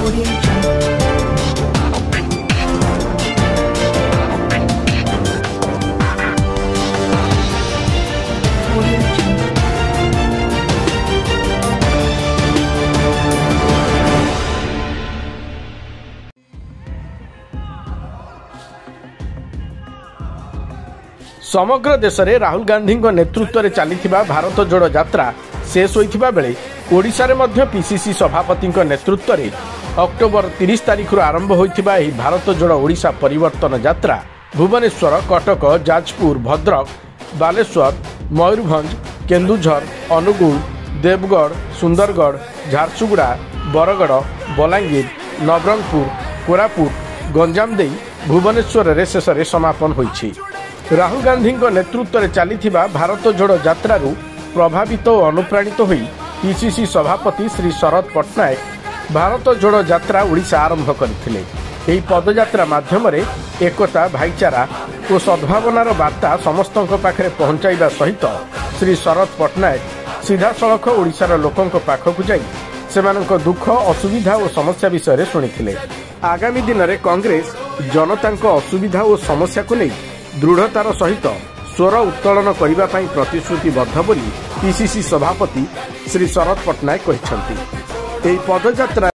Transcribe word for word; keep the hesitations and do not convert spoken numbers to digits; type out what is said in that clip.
समग्र देश में राहुल गांधी नेतृत्व में चली भारत जोड़ो यात्रा शेष होता बेले ओडिशा रे मध्य पीसीसी सभापति नेतृत्व में अक्टोबर तीस तारीख आरंभ होता भारत जोड़ो ओडिशा परिवर्तन यात्रा भुवनेश्वर, कटक, जाजपुर, भद्रक, बालेश्वर, मयूरभंज, केन्दुझर, अनुगुल, देवगढ़, सुंदरगढ़, झारसुगुड़ा, बरगड़, बलांगीर, नवरंगपुर, कोरापुट, गंजाम दे भुवनेश्वर रे शेष रे समापन होईछि। राहुल गांधी नेतृत्व में चली भारत जोड़ो यात्रा प्रभावित और अनुप्राणित होई पीसीसी सभापति श्री शरद पट्टनायक भारत जोड़ो यात्रा ओडिशा आरंभ करथिले। एही पदयात्रा माध्यम एकता, भाईचारा और सद्भावनार वार्ता समस्तों पाखे पहुंचाइबा सहित श्री शरद पट्टनायक सीधा सड़क ओडिशार लोकों पाखक जाई सेमानक दुख, असुविधा और समस्या विषय शुणिथिले। आगामी दिन में कांग्रेस जनता असुविधा और समस्या को नहीं दृढ़तार सहित स्वर उत्तोलन करने प्रतिश्रुतिबद्ध बोली पीसीसी सभापति श्री शरद पट्टनायक कहते। पदयात्रा